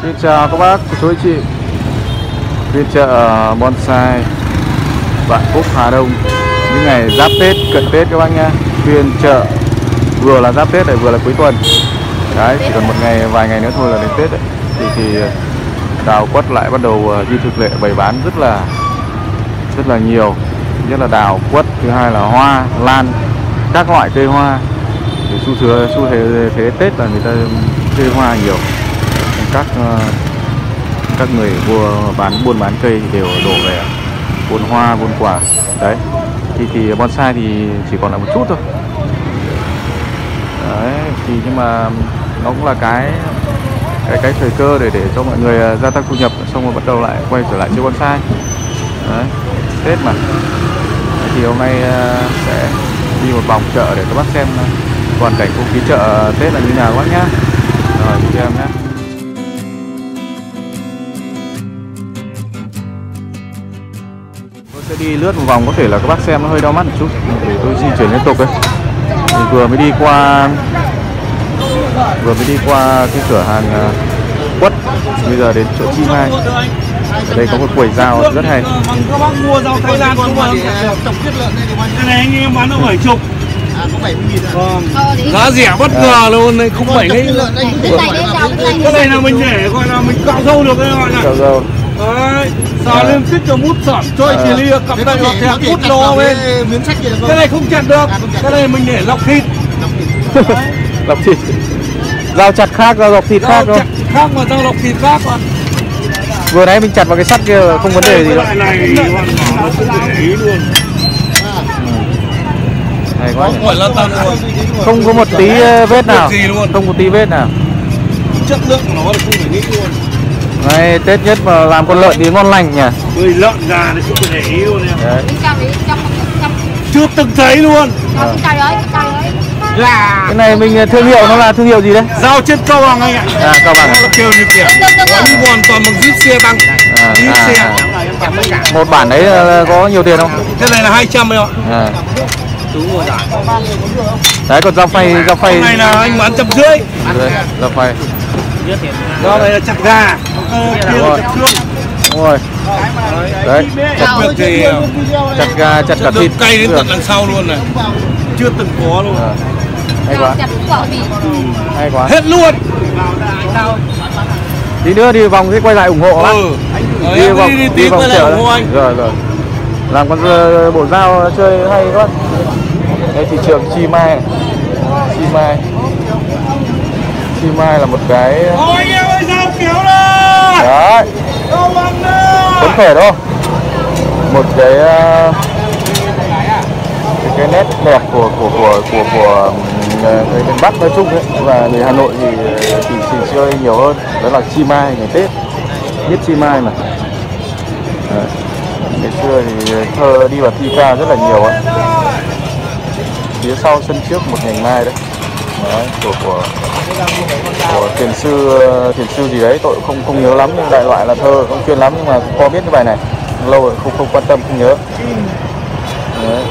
Xin chào các bác, cô chú anh chị. Phiên chợ bonsai Vạn Phúc, Hà Đông. Những ngày giáp Tết, cận Tết các bác nhá. Phiên chợ vừa là giáp Tết lại vừa là cuối tuần. Đấy, chỉ còn vài ngày nữa thôi là đến Tết đấy. Thì đào quất lại bắt đầu như thực lệ bày bán rất là nhiều. Nhất là đào quất, thứ hai là hoa lan, các loại cây hoa. Thì xu thế Tết là người ta cây hoa nhiều. Các người buôn bán cây đều đổ về buôn hoa, buôn quả. Đấy. Thì bonsai thì chỉ còn là một chút thôi. Đấy, thì nhưng mà nó cũng là cái thời cơ để cho mọi người gia tăng thu nhập, xong rồi bắt đầu lại quay trở lại chơi bonsai. Đấy, Tết mà. Đấy, thì hôm nay sẽ đi một vòng chợ để các bác xem toàn cảnh không khí chợ Tết là như nào các bác nhá. Rồi đi theo em nhé. Tôi sẽ đi lướt một vòng, có thể là các bác xem nó hơi đau mắt một chút để tôi di chuyển liên tục đấy. Thì vừa mới đi qua cái cửa hàng quất, bây giờ đến chỗ Chi Mai. Ở đây có một quầy dao rất hay. Các bác mua rau Thái Lan không mà cái này anh em bán nó 70. Có 70.000 giá rẻ bất ngờ luôn này, không 70. Cái này là mình để gọi là mình cạo râu được, cái gọi là cạo râu. đấy, xào lên tích cho mút sẩm cho chị lia cặp tay hoặc thẻ cút nó bên. Cái này không chặt được, cái này mình để lọc thịt. Lọc thịt. Dao chặt khác, dao lọc thịt khác thôi. Khác mà dao lọc thịt khác mà. Vừa nãy mình chặt vào cái sắt kia không vấn đề gì đâu. Cái này hoàn toàn không để ý luôn. Hay quá nhỉ. Không có một tí vết nào. Không một tí vết nào. Chất lượng của nó là không phải nghĩ luôn. Này, Tết nhất mà làm con lợn thì ngon lành nhỉ. Người lợn già thì không để ý luôn em. Chưa từng thấy luôn. Cái này mình thương hiệu nó là thương hiệu gì đấy? Dao trên Cao Bằng anh ạ. À, Cao Bằng. Nó kêu như kiểu hoàn toàn bằng zip xe băng. Zip xe. Một bản đấy có nhiều tiền không? Cái này là 200 rồi ạ. À. Đấy, còn dao phay. Cái này là anh bán 150. Dao phay. Dao này là chặt gà. Kia là chặt xương. Đúng rồi. Đấy, Chặt việc thì chặt gà, chặt cả thịt. Cay đến tận đằng sau luôn này. Chưa từng có luôn. Hay quá. Hay quá. Hết luôn. Tí nữa đi vòng sẽ quay lại ủng hộ bác. Đi vòng chợ ủng hộ anh. Rồi. Làm con bộ dao chơi hay các bác. Đây thị trường Chi Mai. Chi Mai là một cái. Ôi anh em ơi, dao kéo đây. Đấy. Phấn khởi đâu. Một cái nét đẹp của người miền Bắc nói chung ấy, và người Hà Nội thì chơi nhiều hơn, đó là Chi Mai ngày Tết, biết Chi Mai mà. Đấy. Ngày xưa thì thơ đi vào thi ca rất là nhiều ấy. Phía sau sân trước một nhành mai đấy. Đấy, của thiền sư gì đấy, tôi không nhớ lắm, nhưng đại loại là thơ không chuyên lắm, nhưng mà có biết cái bài này lâu rồi không quan tâm, không nhớ. Đấy.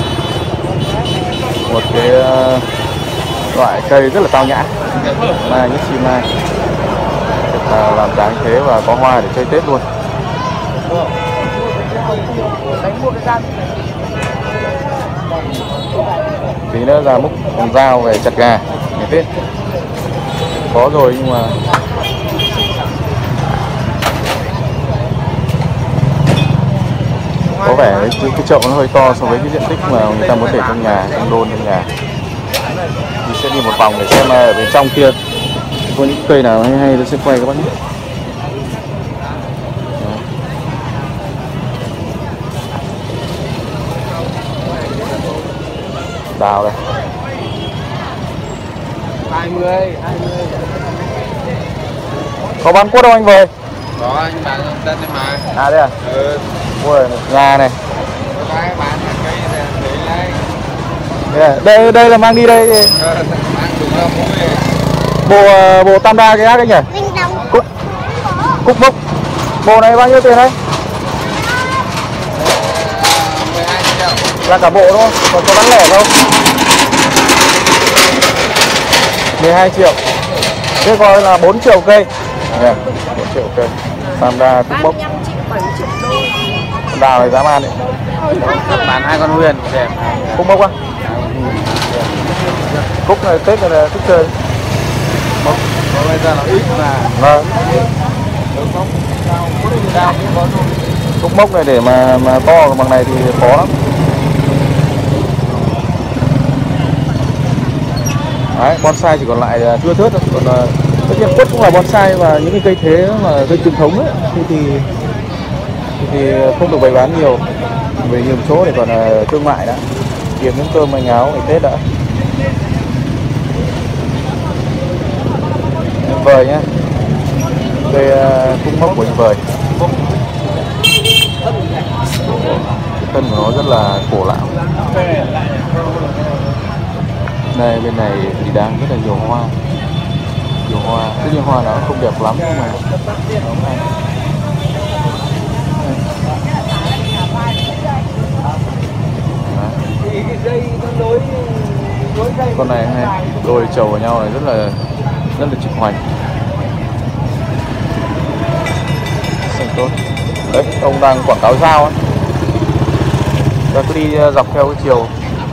Một cái loại cây rất là tao nhã, mai nhất Chi Mai, làm dáng thế và có hoa để chơi Tết luôn. Tí nữa ra múc con dao về chặt gà ngày Tết có rồi, nhưng mà có vẻ cái chậu nó hơi to so với cái diện tích mà người ta muốn để trong nhà, trong đôn trong nhà. Thì sẽ đi một vòng để xem ở bên trong kia có những cây nào hay tôi sẽ quay các bác nhé. Đào đây 20. Có bán quất đâu anh về? Có, anh bán đất đấy mà. À đây à? Ui, gà này. Bán cái đấy. Đây là mang đi đây. Bộ tam đa cái ác anh nhỉ? Cúc bốc. Bộ này bao nhiêu tiền đấy? 12 triệu. Là cả bộ đúng không? Còn có bán lẻ không? 12 triệu. Thế coi là 4 triệu cây. Nha, 4 triệu ok. Panda Cúc Mốc. 35 triệu, 7 triệu đô. Đào này dã man đấy. Bán 2 con huyền đẹp. Cúc Mốc á. Cúc này Tết này là thích chơi. Mốc bây giờ nó ít mà. Vâng. Cúc Mốc này để mà to bằng này thì khó lắm. Đấy, bonsai chỉ còn lại thưa thớt thôi. Còn tất nhiên quất cũng là bonsai và những cái cây thế mà cây truyền thống ấy thì không được bày bán nhiều, về nhiều chỗ để còn thương mại đã, kiếm những cơm manh áo ngày Tết đã. Em vời nhá, cây Cúc Mốc của em vời, thân của nó rất là cổ lão. Đây bên này thì đang rất là nhiều hoa, tất nhiên hoa nó không đẹp lắm nhưng mà nó hay. Con này hay, đôi trầu vào nhau này rất là trịch hoành, xanh tốt. Đấy, ông đang quảng cáo dao ấy. Ta cứ đi dọc theo cái chiều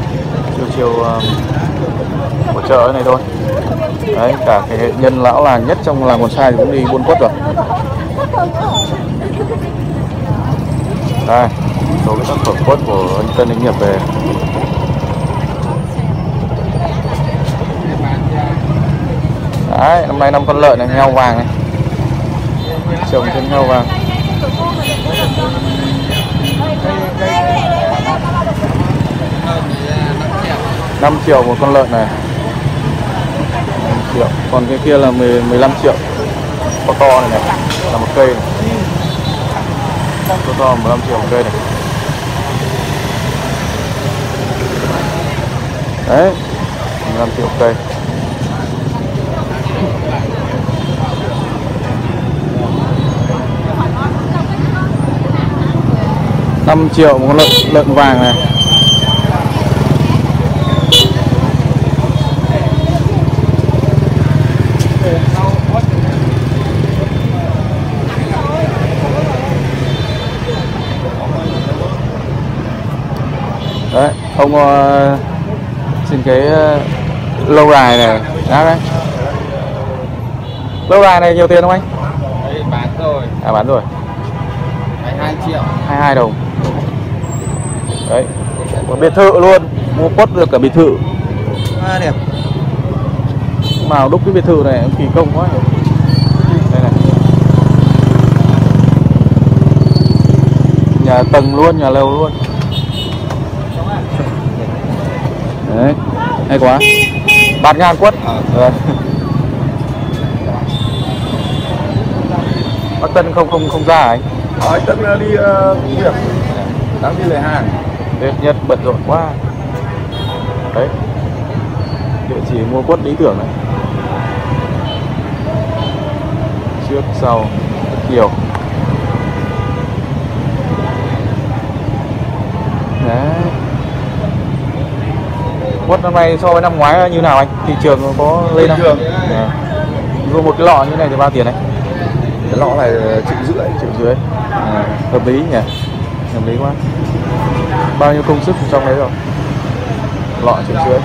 của chợ này thôi. Đấy, cả cái hệ nhân lão làng nhất trong làng bonsai cũng đi buôn quất rồi. Đây, số cái tác phẩm quất của anh Tân Anh Nghiệp về. Đấy, năm nay 5 con lợn này, heo vàng này, trồng trên heo vàng. 5 triệu một con lợn này, 5 triệu. Còn cái kia là 15 triệu. Có to này là một cây này. Có to 15 triệu một cây này. Đấy, 15 triệu một cây. $5 triệu một con lợn vàng này. Đấy, ông xin cái lâu đài này đã đấy. Lâu đài này nhiều tiền không anh? Đấy, bán rồi. À, bán rồi. 22 triệu. 22 đồng. Đấy, một biệt thự luôn, mua quất được cả biệt thự. Đẹp. Màu đúc cái biệt thự này kỳ công quá. Đây này. Nhà tầng luôn, nhà lầu luôn. Đấy, hay quá. Bạt ngàn quất. Bác Tân không ra anh? Anh Tân đi việc, đang đi lấy hàng. Tết nhất bận rộn quá. Đấy, địa chỉ mua quất lý tưởng này. Trước sau nhiều. Đấy, quất năm nay so với năm ngoái như nào anh? Thị trường có lên không? Mua một cái lọ như này thì bao tiền đấy? Cái lọ này 1,5 triệu. Hợp lý nhỉ, hợp lý quá. Bao nhiêu công sức trong đấy rồi? Lọ 1,5 triệu.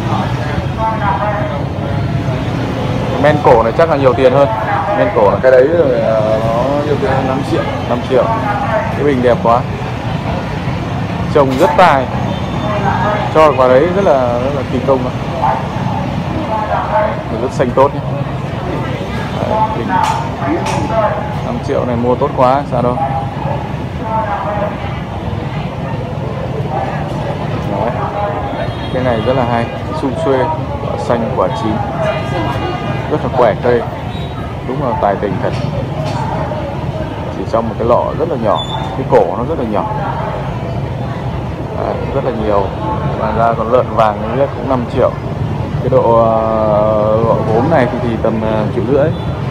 Men cổ này chắc là nhiều tiền hơn. Men cổ là Cái đấy rồi nó nhiều tiền, 5 triệu. 5 triệu. Cái bình đẹp quá, trồng rất tài, cho vào đấy rất là kỳ công. Rất xanh tốt nhé. Đấy, bình 5 triệu này mua tốt quá, sao đâu. Đấy. Cái này rất là hay, sum xuê, quả xanh quả chín, rất là khỏe cây, đúng là tài tình thật. Chỉ trong một cái lọ rất là nhỏ, cái cổ nó rất là nhỏ. Đấy, rất là nhiều. Ngoài ra còn lợn vàng nó biết cũng 5 triệu. Cái độ gốm này thì tầm 1,5 triệu.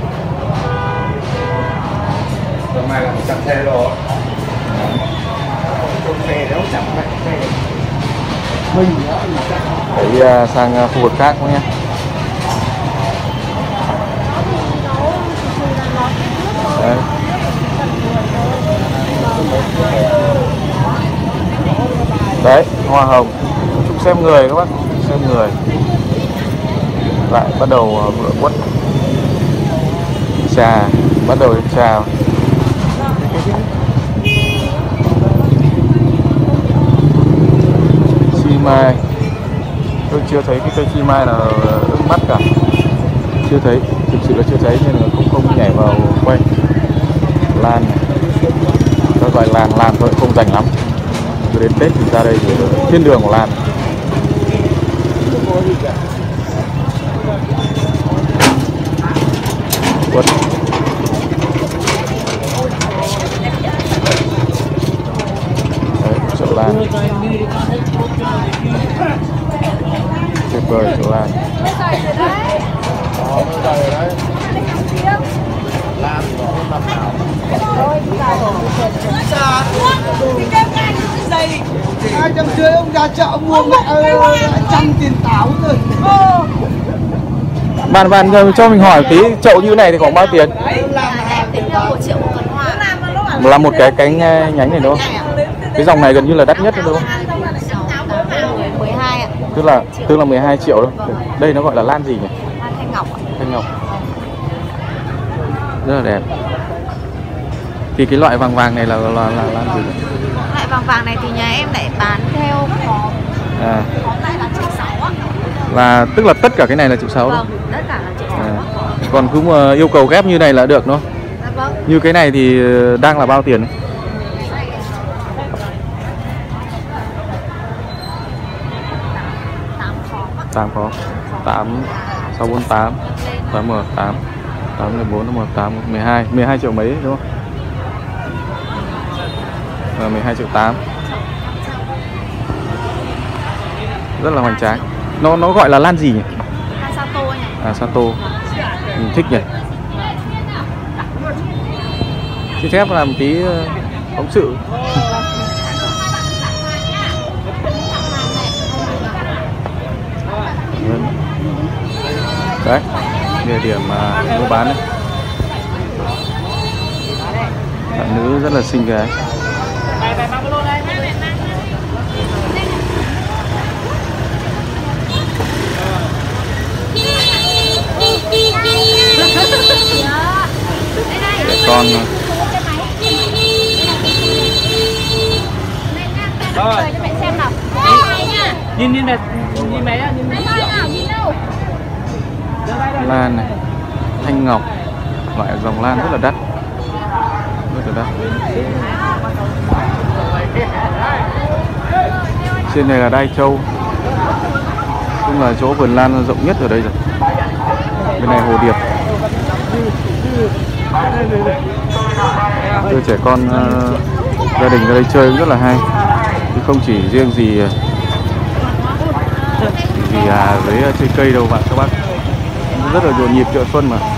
Hôm nay là 100 xe rồi. Để sang khu vực khác nhé. Đấy, hoa hồng. Chúc xem người các bác, xem người. Lại bắt đầu vựa quất. Trà, bắt đầu trà. Chi mai. Tôi chưa thấy cái cây chi mai nào ưng mắt cả. Chưa thấy, thực sự là chưa thấy nên là không nhảy vào quay. Lan này. Các loại lan thôi, không rành lắm. Cứ đến Tết thì ra đây thì thiên đường của lan. Quất. Đấy, chậu lan. Tuyệt vời chậu lan. Hai trăm rưỡi ông ra chợ mua mẹ 100 tiền táo rồi. Bạn cho mình hỏi tí, chậu như này thì khoảng bao tiền? Tính ra 1 triệu một cân hoa. Là một cái cánh nhánh này đúng không? Cái dòng này gần như là đắt nhất đúng không? 12 ạ. Tức là 12 triệu đâu. Đây nó gọi là lan gì nhỉ? Lan thanh ngọc ạ. Thanh ngọc. Rất là đẹp. Thì cái loại vàng này là lan gì nhỉ? Loại vàng này thì nhà em lại bán theo khóm. À. Khóm lại là 1.600.000 ạ. Là tức là tất cả cái này là 1.600.000 đó. Vâng, tất cả là 1.600.000 ạ. Còn cứ mà yêu cầu ghép như này là được đúng không? Dạ vâng. Như cái này thì đang là bao tiền? Tám có 8 648 8M 8 814 8 12 triệu mấy đúng không? 12 triệu 8. Rất là hoành tráng. Nó gọi là lan gì nhỉ? Lan Sato anh ạ. À Sato. Mình thích nhỉ. Xin phép làm tí phóng sự. Đấy, địa điểm mua bán đấy. Bạn nữ rất là xinh gái. Con Rồi cho mẹ xem nào. Nhìn mẹ, nhìn mẹ á, nhìn nào, nhìn đâu. lan này, thanh ngọc, loại dòng lan rất là đắt, rất là đắt. Trên này là Đai Châu, cũng là chỗ vườn lan rộng nhất ở đây rồi. Bên này hồ điệp. Đưa trẻ con gia đình ra đây chơi cũng rất là hay, chứ không chỉ riêng gì dưới chơi cây đâu bạn các bác. Rất là nhộn nhịp chợ xuân mà.